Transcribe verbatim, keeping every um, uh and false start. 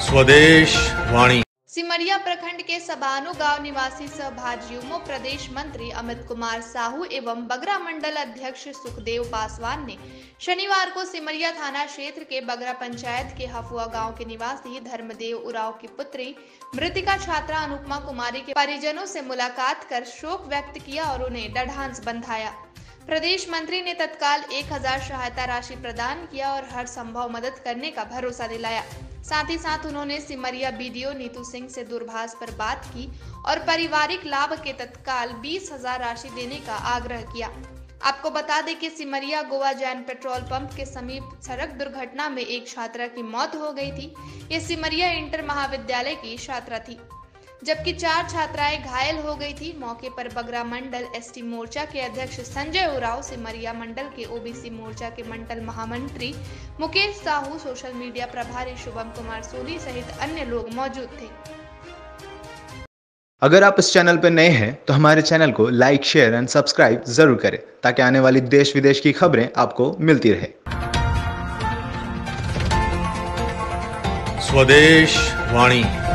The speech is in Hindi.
स्वदेश वाणी। सिमरिया प्रखंड के सबानु गांव निवासी सहभाजियों प्रदेश मंत्री अमित कुमार साहू एवं बगरा मंडल अध्यक्ष सुखदेव पासवान ने शनिवार को सिमरिया थाना क्षेत्र के बगरा पंचायत के हफुआ गांव के निवासी धर्मदेव उराव की पुत्री मृतिका छात्रा अनुपमा कुमारी के परिजनों से मुलाकात कर शोक व्यक्त किया और उन्हें ढांढस बंधाया। प्रदेश मंत्री ने तत्काल एक हजार सहायता राशि प्रदान किया और हर संभव मदद करने का भरोसा दिलाया। साथ ही साथ उन्होंने सिमरिया बीडीओ नीतू सिंह से दूरभाष पर बात की और पारिवारिक लाभ के तत्काल बीस हजार राशि देने का आग्रह किया। आपको बता दें कि सिमरिया गोवा जैन पेट्रोल पंप के समीप सड़क दुर्घटना में एक छात्रा की मौत हो गई थी। ये सिमरिया इंटर महाविद्यालय की छात्रा थी, जबकि चार छात्राएं घायल हो गई थी। मौके पर बगरा मंडल एसटी मोर्चा के अध्यक्ष संजय उराव, सिमरिया मंडल के ओबीसी मोर्चा के मंडल महामंत्री मुकेश साहू, सोशल मीडिया प्रभारी शुभम कुमार सोनी सहित अन्य लोग मौजूद थे। अगर आप इस चैनल पर नए हैं तो हमारे चैनल को लाइक, शेयर एंड सब्सक्राइब जरूर करें ताकि आने वाली देश विदेश की खबरें आपको मिलती रहे। स्वदेश वाणी।